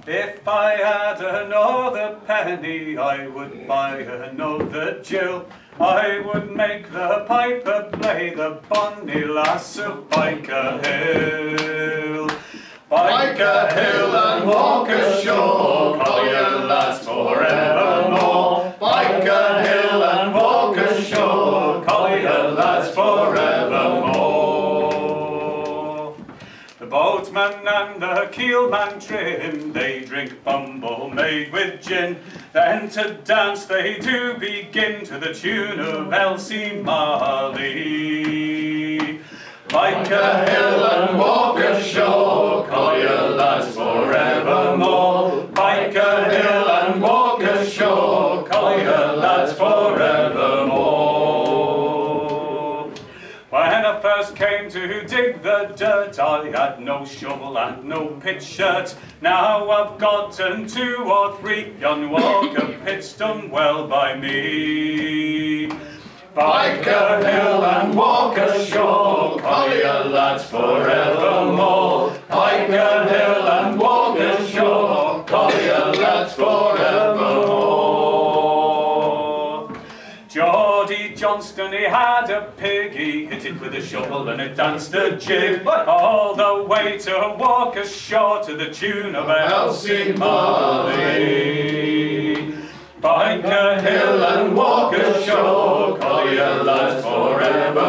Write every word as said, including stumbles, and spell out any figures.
If I had another penny, I would buy another Jill. I would make the piper play the bonny lass of Byker Hill. Byker Hill and walk ashore, collier lads forevermore. Byker Hill and walk ashore, collier lads forevermore. The boatman and the keelman trim, they drink bumble made with gin. Then to dance they do begin to the tune of Elsie Marley. Byker Hill and walk ashore, collier lads forevermore. Byker Hill and walk ashore, collier lads forevermore. When I first came to dig the dirt, I had no shovel and no pitch shirt. Now I've gotten two or three, yon Walker pit's done well by me. Byker Hill and walk ashore, collier lads forevermore. Byker Hill and walk ashore, collier lads forevermore. Geordie Johnston, he had a pig, he hit it with a shovel and it danced a jig, all the way to walk ashore to the tune of Elsie Marley. Byker Hill and walk ashore, collier lads forever.